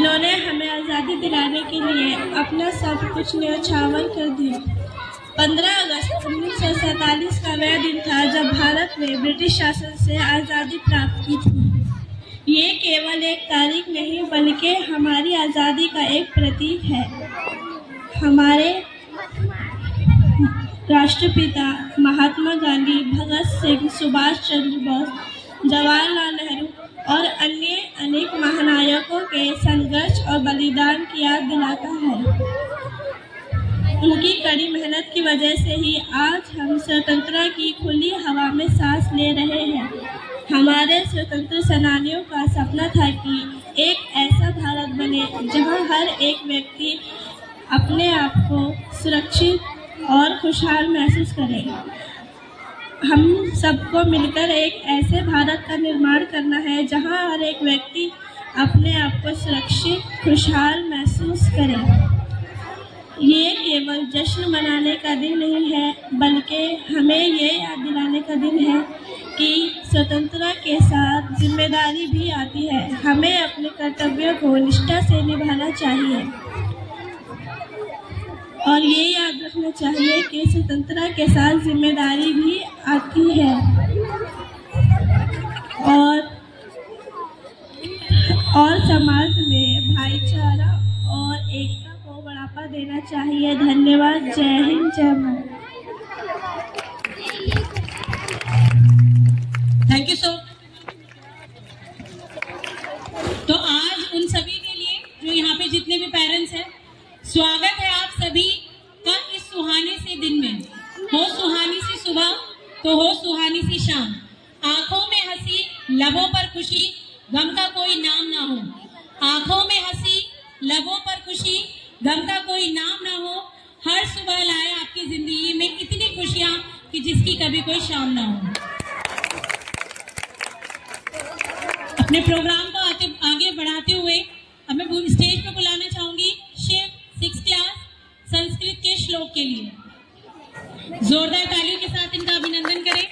जिन्होंने हमें आज़ादी दिलाने के लिए अपना सब कुछ न्यौछावर कर दिया। 15 अगस्त 1947 का वह दिन था जब भारत ने ब्रिटिश शासन से आज़ादी प्राप्त की थी। ये केवल एक तारीख नहीं बल्कि हमारी आज़ादी का एक प्रतीक है। हमारे राष्ट्रपिता महात्मा गांधी, भगत सिंह, सुभाष चंद्र बोस, जवाहरलाल नेहरू और अन्य अनेक महानायकों के संघर्ष और बलिदान की याद दिलाता है। उनकी कड़ी मेहनत की वजह से ही आज हम स्वतंत्रता की खुली हवा में सांस ले रहे हैं। हमारे स्वतंत्र सेनानियों का सपना था कि एक ऐसा भारत बने जहां हर एक व्यक्ति अपने आप को सुरक्षित और खुशहाल महसूस करे। हम सबको मिलकर एक ऐसे भारत का निर्माण करना है जहां हर एक व्यक्ति अपने आप को सुरक्षित, खुशहाल महसूस करे। ये केवल जश्न मनाने का दिन नहीं है बल्कि हमें ये याद दिलाने का दिन है कि स्वतंत्रता के साथ जिम्मेदारी भी आती है। हमें अपने कर्तव्यों को निष्ठा से निभाना चाहिए और ये याद रखना चाहिए कि स्वतंत्रता के साथ जिम्मेदारी भी आती है और समाज में भाईचारा और एकता को बढ़ावा देना चाहिए। धन्यवाद। जय हिंद, जय भारत। थैंक यू सो। तो आज उन सभी के लिए जो यहाँ पे जितने भी पेरेंट्स हैं, स्वागत है आप सभी का इस सुहाने से दिन में। हो सुहानी सी सुबह तो हो सुहानी सी शाम, आंखों में हंसी, लबों पर खुशी, गम का कोई नाम ना हो। आंखों में हंसी, लबों पर खुशी, गम का कोई नाम ना हो। हर सुबह लाए आपकी जिंदगी में इतनी खुशियां कि जिसकी कभी कोई शाम ना हो। अपने प्रोग्राम को आगे बढ़ाते हुए अब मैं स्टेज पर बुलाना चाहूंगी शिव 6th क्लास संस्कृत के श्लोक के लिए। जोरदार तालियों के साथ इनका अभिनंदन करें।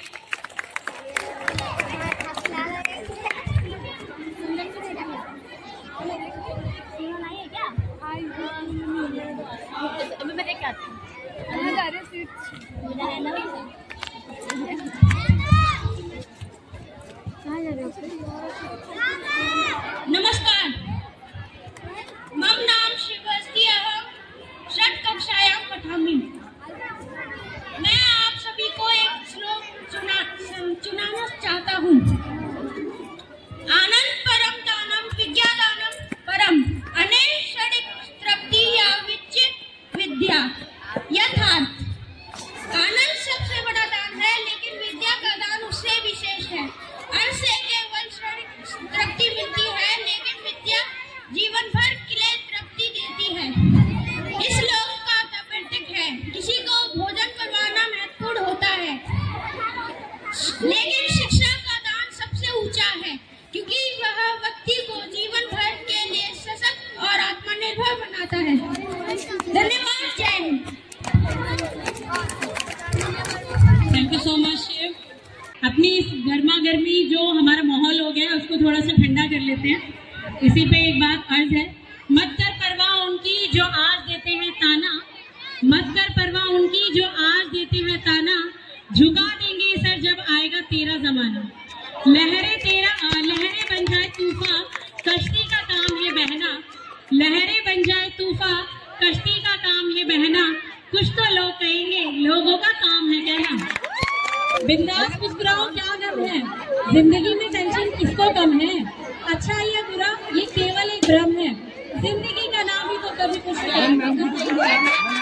नमस्कार। मम नाम शिवस्ति अहम षष्ठ कक्षायां पठामि। मैं आप सभी को एक श्लोक सुनाना चाहता हूँ। आनंद परम दानम विद्यादानम परम अनेक षडिक तृप्ति या विचित विद्या यथार्थ। आनंद सबसे बड़ा दान है लेकिन विद्या का दान उससे विशेष है। अन्न से केवल षडिक तृप्ति मिलती है लेकिन विद्या जीवन भर के लिए तृप्ति देती है। इस श्लोक का तात्पर्य है किसी को भोजन करवाना महत्वपूर्ण होता है लेकिन शिक्षा का दान सबसे ऊंचा है क्योंकि वह व्यक्ति को जीवन भर के लिए सशक्त और आत्मनिर्भर बनाता है। धन्यवाद। जय Hind. Thank you so much Shiv. अपनी इस गर्मा गर्मी जो हमारा माहौल हो गया है उसको थोड़ा सा ठंडा कर लेते हैं। इसी पे एक बात अर्ज है, मत कर परवाह उनकी जो आज देते हैं ताना, मत कर परवाह उनकी जो आज देते हैं ताना, झुका देंगे सर जब आएगा तेरा जमाना। लहरें बन जाए तूफान, कश्ती का काम ये बहना, लहरें बन जाए तूफान, कश्ती का काम ये बहना। कुछ तो लोग कहेंगे लोगों का काम है कहना। बिंदास मुस्कुराओ क्या गम है, जिंदगी में टेंशन किसको कम है। अच्छा या बुरा ये केवल एक भ्रम है, जिंदगी का नाम ही तो कभी कुछ नहीं।